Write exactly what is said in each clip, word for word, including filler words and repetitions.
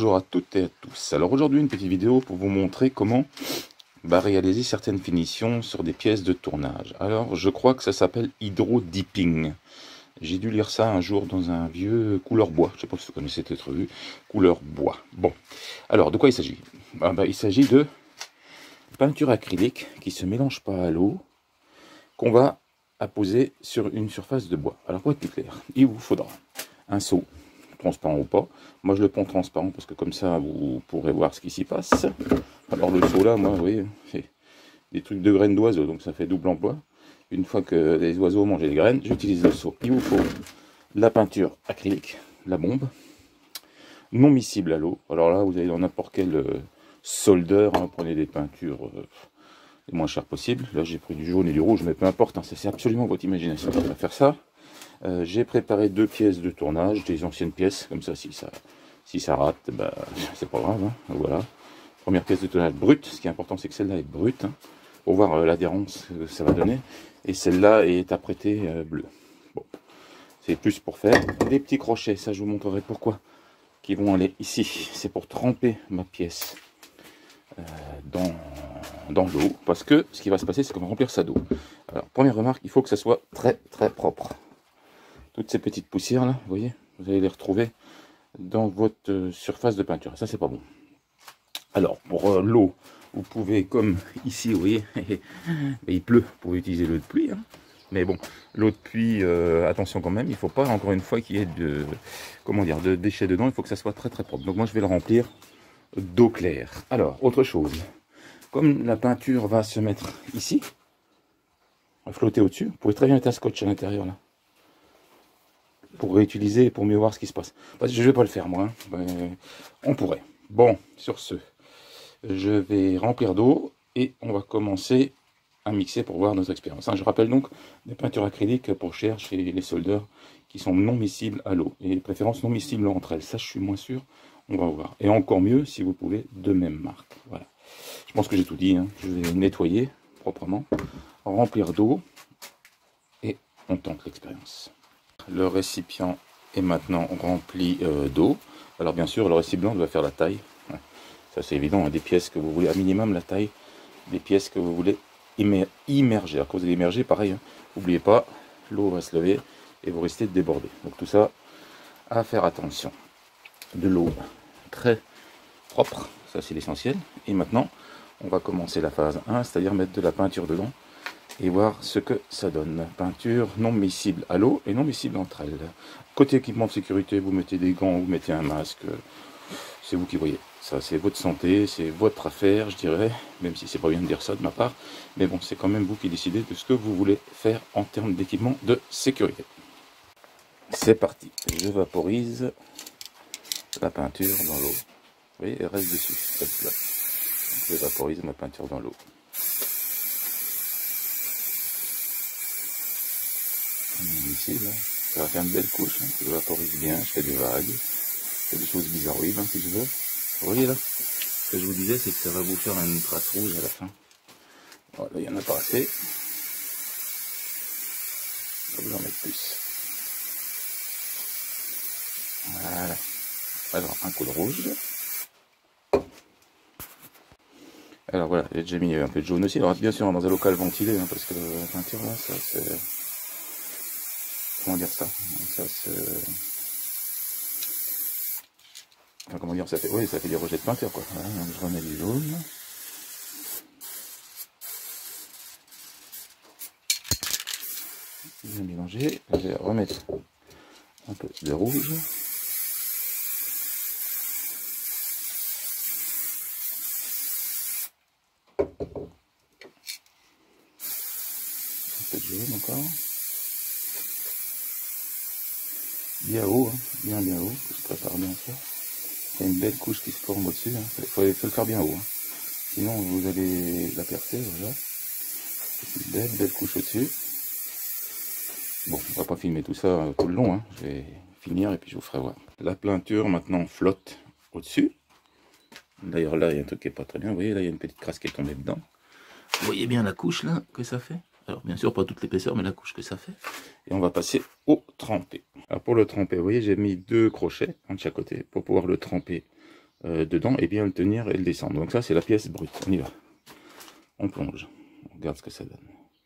Bonjour à toutes et à tous. Alors aujourd'hui une petite vidéo pour vous montrer comment bah, réaliser certaines finitions sur des pièces de tournage. Alors je crois que ça s'appelle hydro dipping. J'ai dû lire ça un jour dans un vieux couleur bois. Je ne sais pas si vous connaissez cette revue, couleur bois. Bon, alors de quoi il s'agit? bah, bah, Il s'agit de peinture acrylique qui ne se mélange pas à l'eau, qu'on va apposer sur une surface de bois. Alors pour être plus clair, il vous faudra un seau, transparent ou pas. Moi je le prends transparent parce que comme ça vous pourrez voir ce qui s'y passe. Alors le seau là, moi vous voyez, c'est des trucs de graines d'oiseaux, donc ça fait double emploi. Une fois que les oiseaux mangent les graines, j'utilise le seau. Il vous faut la peinture acrylique, la bombe, non miscible à l'eau. Alors là vous allez dans n'importe quel euh, soldeur, hein, prenez des peintures euh, les moins chères possibles. Là j'ai pris du jaune et du rouge, mais peu importe, hein, c'est absolument votre imagination qui va faire ça. Euh, j'ai préparé deux pièces de tournage, des anciennes pièces, comme ça si ça, si ça rate, bah, c'est pas grave. Hein, voilà. Première pièce de tournage brute, ce qui est important c'est que celle-là est brute, hein, pour voir euh, l'adhérence que ça va donner. Et celle-là est apprêtée euh, bleue. Bon. C'est plus pour faire des petits crochets, ça je vous montrerai pourquoi, qui vont aller ici. C'est pour tremper ma pièce euh, dans, dans l'eau, parce que ce qui va se passer c'est qu'on va remplir ça d'eau. Alors première remarque, il faut que ça soit très très propre. Toutes ces petites poussières là, vous voyez, vous allez les retrouver dans votre euh, surface de peinture. Ça c'est pas bon. Alors pour euh, l'eau, vous pouvez, comme ici, vous voyez, il pleut, vous pouvez utiliser l'eau de pluie. Hein. Mais bon, l'eau de pluie, euh, attention quand même, il ne faut pas encore une fois qu'il y ait de, comment dire, de déchets dedans. Il faut que ça soit très très propre. Donc moi je vais le remplir d'eau claire. Alors autre chose, comme la peinture va se mettre ici, va flotter au-dessus, vous pouvez très bien mettre un scotch à l'intérieur là, pour réutiliser, pour mieux voir ce qui se passe. Parce que je ne vais pas le faire moi, hein. Ben, on pourrait. Bon, sur ce, je vais remplir d'eau et on va commencer à mixer pour voir nos expériences. Je rappelle donc des peintures acryliques pour cher chez les soldeurs qui sont non miscibles à l'eau, et de préférence non miscibles entre elles. Ça je suis moins sûr, on va voir. Et encore mieux si vous pouvez de même marque. Voilà. Je pense que j'ai tout dit, hein. Je vais nettoyer proprement, remplir d'eau et on tente l'expérience. Le récipient est maintenant rempli euh, d'eau. Alors bien sûr, le récipient doit faire la taille. Ouais. Ça c'est évident, hein. Des pièces que vous voulez, à minimum la taille des pièces que vous voulez immer immerger. Alors quand vous allez immerger, pareil, hein. N'oubliez pas, l'eau va se lever et vous risquez de déborder. Donc tout ça, à faire attention. De l'eau très propre, ça c'est l'essentiel. Et maintenant, on va commencer la phase un, c'est-à-dire mettre de la peinture dedans et voir ce que ça donne. Peinture non miscible à l'eau et non miscible entre elles. Côté équipement de sécurité, vous mettez des gants, vous mettez un masque, c'est vous qui voyez. Ça c'est votre santé, c'est votre affaire, je dirais, même si c'est pas bien de dire ça de ma part, mais bon, c'est quand même vous qui décidez de ce que vous voulez faire en termes d'équipement de sécurité. C'est parti, je vaporise la peinture dans l'eau. Vous voyez, elle reste dessus, là. Je vaporise ma peinture dans l'eau. Ici, là, ça va faire une belle couche, hein. Je vaporise bien, je fais des vagues, je fais des choses bizarroïdes, hein, si je veux. Vous voyez là, ce que je vous disais, c'est que ça va vous faire une trace rouge à la fin. Voilà, il n'y en a pas assez. Je vais en mettre plus. Voilà. Alors, un coup de rouge. Alors voilà, j'ai déjà mis un peu de jaune aussi. Alors bien sûr, dans un local ventilé, hein, parce que la peinture là, ça c'est... Comment dire ça, ça se... Enfin, comment dire, ça fait... Oui, ça fait des rejets de peinture, quoi. Voilà, donc je remets du jaune. Bien mélanger. Je vais remettre un peu de rouge. Un peu de jaune encore. Bien haut, hein. bien bien haut. Je prépare bien ça. Il y a une belle couche qui se forme au-dessus. Il hein. faut, faut le faire bien haut. Hein. Sinon, vous allez la percer. Voilà. Une belle, belle couche au-dessus. Bon, on va pas filmer tout ça tout le long. Hein. Je vais finir et puis je vous ferai voir. La peinture maintenant flotte au-dessus. D'ailleurs, là, il y a un truc qui est pas très bien. Vous voyez, là, il y a une petite crasse qui est tombée dedans. Vous voyez bien la couche là que ça fait? Alors, bien sûr, pas toute l'épaisseur, mais la couche que ça fait. Et on va passer au trempé. Alors, pour le tremper, vous voyez, j'ai mis deux crochets, un de chaque côté, pour pouvoir le tremper euh, dedans et bien le tenir et le descendre. Donc ça c'est la pièce brute. On y va. On plonge. On regarde ce que ça donne.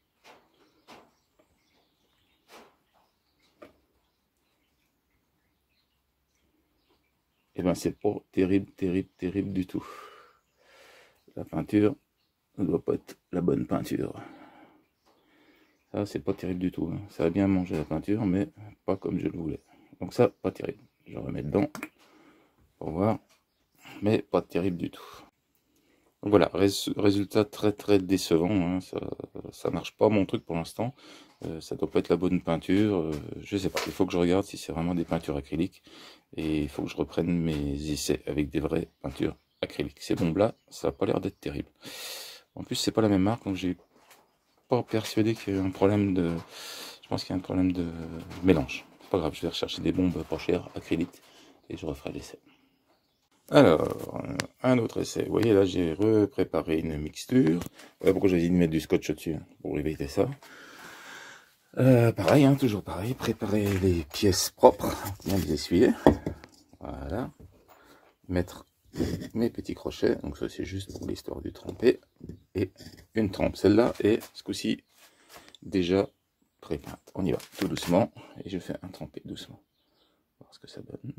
Et ben c'est pas terrible, terrible, terrible du tout. La peinture ne doit pas être la bonne peinture. Ça c'est pas terrible du tout. Hein. Ça a bien mangé la peinture, mais pas comme je le voulais. Donc ça, pas terrible. Je remets dedans pour voir. Mais pas terrible du tout. Donc voilà, résultat très très décevant. Hein. Ça, ça marche pas mon truc pour l'instant. Euh, ça doit pas être la bonne peinture. Euh, je sais pas. Il faut que je regarde si c'est vraiment des peintures acryliques. Et il faut que je reprenne mes essais avec des vraies peintures acryliques. Ces bombes-là, ça a pas l'air d'être terrible. En plus, c'est pas la même marque, donc j'ai pas persuadé qu'il y a un problème de. Je pense qu'il y a un problème de mélange. C'est pas grave, je vais rechercher des bombes pas chères, acryliques, et je referai l'essai. Alors, un autre essai. Vous voyez, là, j'ai repréparé une mixture. Voilà pourquoi j'ai dit de mettre du scotch au-dessus, hein, pour éviter ça. Euh, pareil, hein, toujours pareil. Préparer les pièces propres, bien les essuyer. Voilà. Mettre mes petits crochets. Donc ça, c'est juste pour l'histoire du trempé. Et une trempe. Celle-là est, ce coup-ci, déjà pré-peinte. On y va, tout doucement. Et je fais un trempé doucement. On va voir ce que ça donne.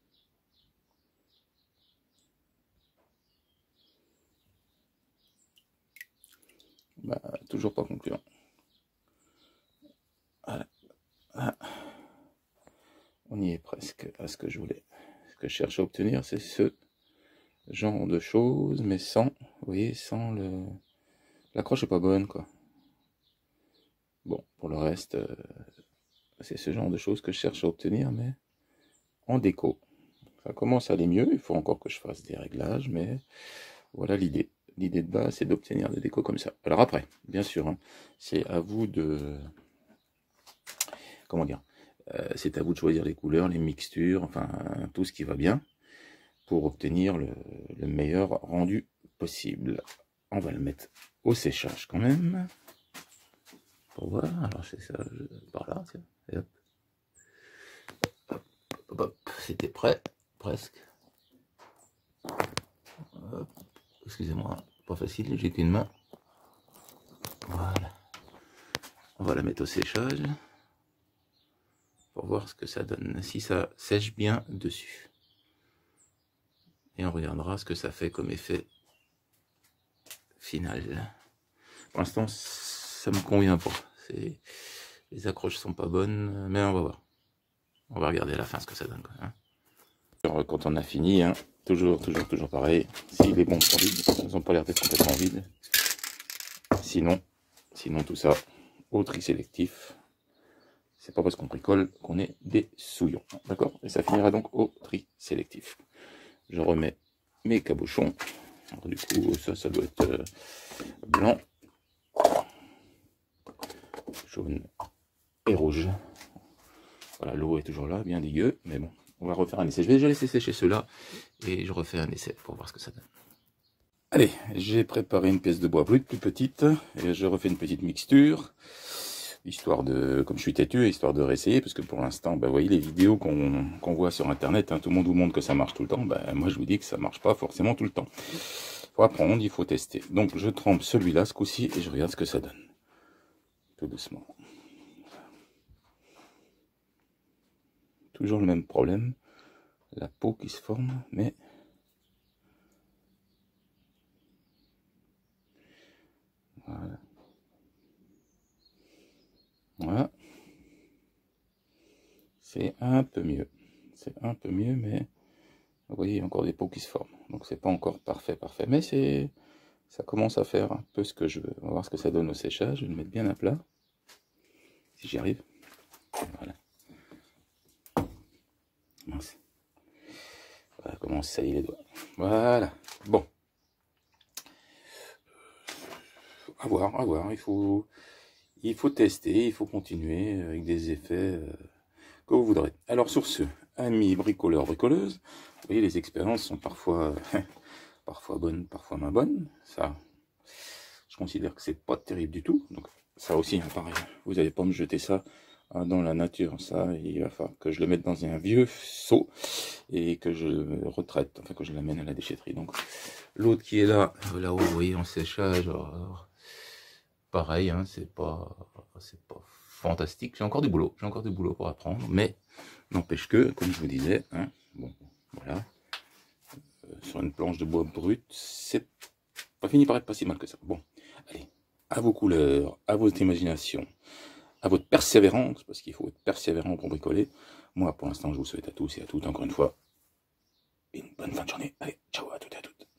Bah, toujours pas concluant. Voilà. Ah. On y est presque à ce que je voulais. Ce que je cherche à obtenir, c'est ce genre de choses, mais sans, vous voyez, sans le... L'accroche est pas bonne, quoi. Bon, pour le reste, euh, c'est ce genre de choses que je cherche à obtenir, mais en déco. Ça commence à aller mieux, il faut encore que je fasse des réglages, mais voilà l'idée. L'idée de base, c'est d'obtenir des décos comme ça. Alors après, bien sûr, hein, c'est à vous de... Comment dire euh, c'est à vous de choisir les couleurs, les mixtures, enfin, tout ce qui va bien, pour obtenir le, le meilleur rendu possible. On va le mettre au séchage quand même. Pour voir, alors c'est ça, je, par là, tiens, et hop. Hop, hop, hop, c'était prêt, presque. Excusez-moi, pas facile, j'ai qu'une main. Voilà. On va la mettre au séchage. Pour voir ce que ça donne, si ça sèche bien dessus. Et on regardera ce que ça fait comme effet final. Pour l'instant, ça me convient pas. Les accroches sont pas bonnes, mais on va voir. On va regarder à la fin ce que ça donne. Quoi, hein. Alors, quand on a fini, hein, toujours, toujours, toujours pareil. Si les bombes sont vides, elles n'ont pas l'air d'être complètement vides. Sinon, sinon tout ça, au tri sélectif. C'est pas parce qu'on bricole qu'on est des souillons. D'accord? Et ça finira donc au tri sélectif. Je remets mes cabochons. Alors, du coup, ça, ça doit être euh, blanc, jaune et rouge. Voilà, l'eau est toujours là, bien dégueu, mais bon, on va refaire un essai. Je vais déjà laisser sécher ceux-là et je refais un essai pour voir ce que ça donne. Allez, j'ai préparé une pièce de bois brut plus petite et je refais une petite mixture. Histoire de, comme je suis têtu, histoire de réessayer, parce que pour l'instant, bah, vous voyez les vidéos qu'on qu'on voit sur internet, hein, tout le monde vous montre que ça marche tout le temps, bah, moi je vous dis que ça marche pas forcément tout le temps. Il faut apprendre, il faut tester. Donc je trempe celui-là ce coup-ci et je regarde ce que ça donne. Tout doucement. Toujours le même problème, la peau qui se forme, mais voilà. Voilà. C'est un peu mieux. C'est un peu mieux, mais vous voyez, il y a encore des peaux qui se forment. Donc c'est pas encore parfait, parfait. Mais c'est, ça commence à faire un peu ce que je veux. On va voir ce que ça donne au séchage. Je vais le mettre bien à plat. Si j'y arrive. Voilà. Mince. Voilà comment ça y est les doigts. Voilà. Bon. À voir, à voir. Il faut, il faut tester, il faut continuer avec des effets euh, que vous voudrez. Alors sur ce, amis bricoleurs, bricoleuses, vous voyez, les expériences sont parfois, parfois bonnes, parfois moins bonnes. Ça, je considère que c'est pas terrible du tout. Donc ça aussi, hein, pareil. Vous n'allez pas me jeter ça dans la nature. Ça, il va falloir que je le mette dans un vieux seau et que je le retraite, enfin que je l'amène à la déchetterie. Donc l'autre qui est là, là-haut, vous voyez, en séchage, alors, pareil, hein, c'est pas, c'est pas fantastique. J'ai encore du boulot, j'ai encore du boulot pour apprendre, mais n'empêche que, comme je vous disais, hein, bon, voilà, euh, sur une planche de bois brut, c'est pas fini par être pas si mal que ça. Bon, allez, à vos couleurs, à votre imagination, à votre persévérance, parce qu'il faut être persévérant pour bricoler. Moi, pour l'instant, je vous souhaite à tous et à toutes, encore une fois, une bonne fin de journée. Allez, ciao à toutes et à toutes.